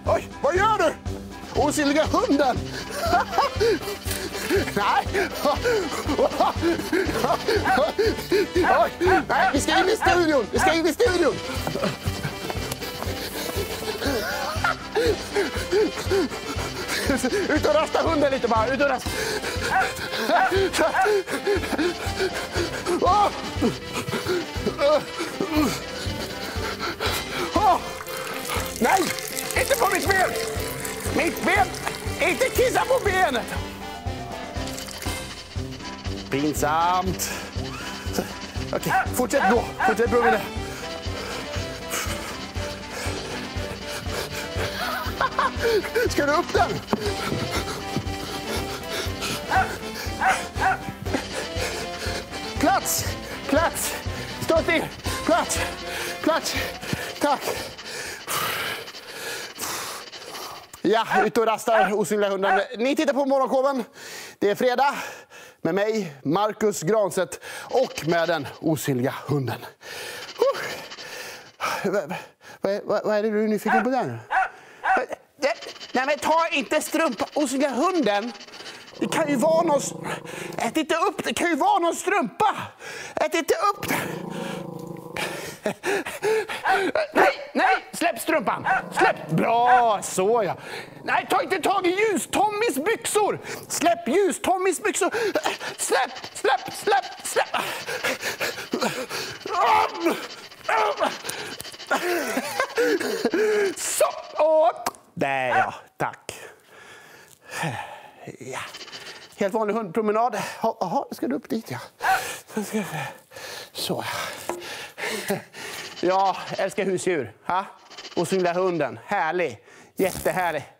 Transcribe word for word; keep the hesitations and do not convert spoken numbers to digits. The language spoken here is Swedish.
Oj, vad gör du? Osynliga hunden! Nej! Oj, nej, vi ska in i studion! Vi ska in i studion! Ut och rasta hunden lite bara, ut och rasta. Oh! Oh! Nej, inte på mitt ben! Mitt ben! Inte kissa på benet! Pinsamt. Okej, fortsätt gå. Fortsätt gå vidare. Ska du upp den? Plats! Plats! Stå still! Plats! Plats! Tack! Ja, ut och rastar osynliga hundar. Ni tittar på Morgonshowen. Det är fredag med mig, Marcus Granstedt, och med den osynliga hunden. Vad, vad, vad är det du är nyfiken på där nu? Nej, men ta inte strumpa, osynliga hunden. Det kan ju vara någon... Ät inte upp, det kan ju vara någon strumpa. Ät inte upp det. Nej, nej, släpp strumpan. Släpp, bra, så ja. Nej, ta inte tag i ljus-Tommys byxor. Släpp ljus-Tommys byxor. Släpp, släpp, släpp, släpp. Så, och där ja, tack. Ja. Helt vanlig hundpromenad. Jaha, ska du upp dit ja. Så. Ja, älskar husdjur. Ha? Osynliga hunden. Härlig. Jättehärlig.